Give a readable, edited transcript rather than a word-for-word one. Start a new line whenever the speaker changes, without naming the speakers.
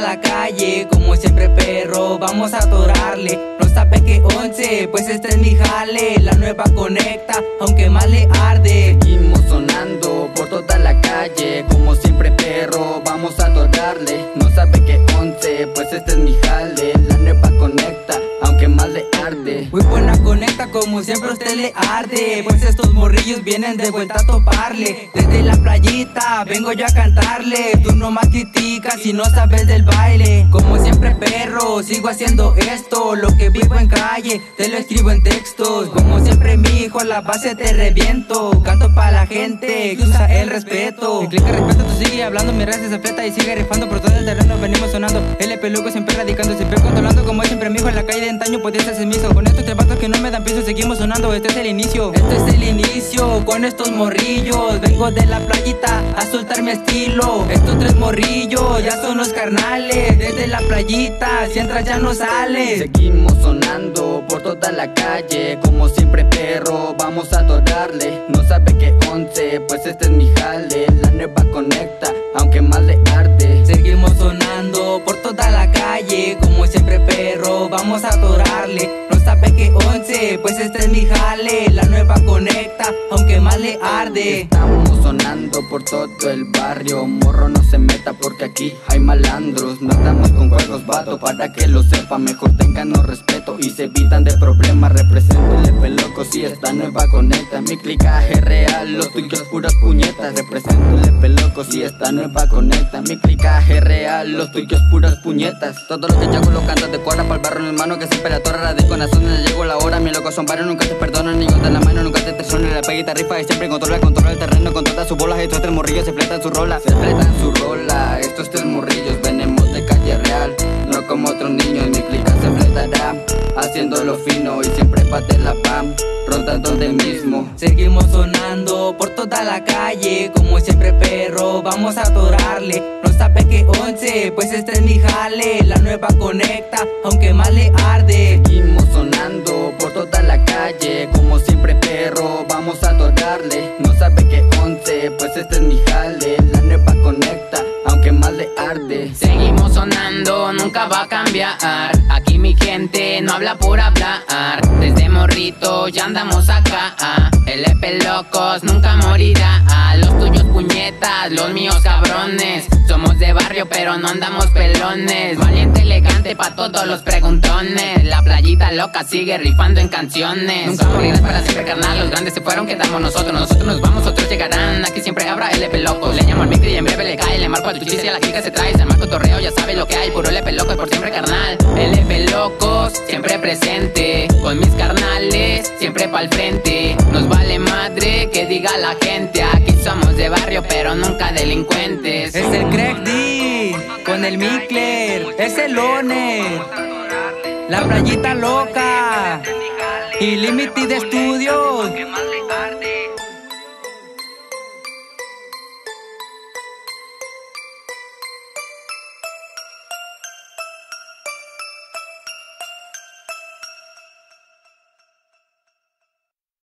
la calle, como siempre perro, vamos a atorarle. No sabe que 11, pues este es mi jale. La nueva conecta, aunque más le arde.
Seguimos sonando por toda la calle, como siempre perro, vamos a atorarle. No sabe que 11, pues este es mi jale. La nueva conecta, aunque más le arde.
Muy buena conecta, como siempre a usted le arde. Pues estos morrillos vienen de vuelta a toparle. Desde la playita vengo yo a cantarle. Tú nomás criticas si no sabes del baile. Como siempre perro, sigo haciendo esto. Lo que vivo en calle, te lo escribo en textos. Como siempre mi hijo, a la base te reviento. Canto para la gente que usa el respeto. El clica respeto, tú sigue hablando, mi raza se fleta y sigue rifando por todo el terreno, venimos sonando. LP loco siempre radicando, siempre controlando. Como siempre mi hijo en la calle de antaño podía ser semiso. Con estos tres vatos que no me dan piso, seguimos sonando. Este es el inicio, este es el inicio. Con estos morrillos, vengo de la playita a soltar mi estilo. Estos tres morrillos ya son los carnales. Desde la playita, si entras ya no sales.
Seguimos sonando por toda la calle, como siempre perro, vamos a adorarle. No sabe que 11, pues este es mi jale. La nueva conecta, aunque más le arde.
Seguimos sonando por toda la calle, como siempre perro, vamos a adorarle. No sabe que 11, pues este es mi jale. La nueva conecta, aunque más le arde.
Estamos sonando por todo el barrio, morro no se meta porque aquí hay malandros. No estamos con juegos vato, para que lo sepa, mejor tenganos respeto y se evitan de problemas. Represento el EP loco, si esta nueva conecta. Mi clicaje real, los tuyos puras puñetas. Represento el EP loco, si esta nueva conecta. Mi clicaje real, los tuyos puras puñetas. Todo lo que yo hago lo canto de cuadra para el barro en el mano, que siempre la torre radico en la zona. Llegó la hora, mi loco son varios, nunca te perdonan, ni de la mano, nunca te traicionan. La peguita rifa y siempre controla el terreno con todas sus bolas. Estos tres morrillos se fletan su rola, estos tres morrillos venimos de calle real, no como otros niños. Mi clica se fletará, haciéndolo fino y siempre pate la pam, rondando de mismo.
Seguimos sonando por toda la calle, como siempre perro, vamos a adorarle. No sabe que 11, pues este es mi jale. La nueva conecta, aunque más le arde.
Seguimos sonando por toda la calle, como siempre perro, vamos a adorarle. No sabe que 11, pues este es mi jale. La nueva conecta, aunque más le arde.
Seguimos sonando, nunca va a cambiar. Aquí mi gente no habla por hablar. Desde morrito ya andamos acá. LP locos nunca morirá. Los tuyos puñetas, los míos cabrones. Somos de barrio pero no andamos pelones. Valiente, elegante pa' todos los preguntones. La playita loca sigue rifando en canciones. Nunca morirás para siempre, carnal. Los grandes se fueron, quedamos nosotros. Nosotros nos vamos, otros llegarán. Aquí siempre habrá LP locos. Le llamo al micro y en breve le cae. Le marco al chuchis y a la clica se trae. Se marco torreo, ya sabe lo que hay. Puro LP locos por siempre, carnal. LP locos, siempre presente. Con mis carnales, siempre pa'l frente. Nos vale madre que diga la gente. Aquí somos de barrio pero nunca delincuentes.
Es el Craig D con el Mikler, es el One, la playita loca y Limited Studio.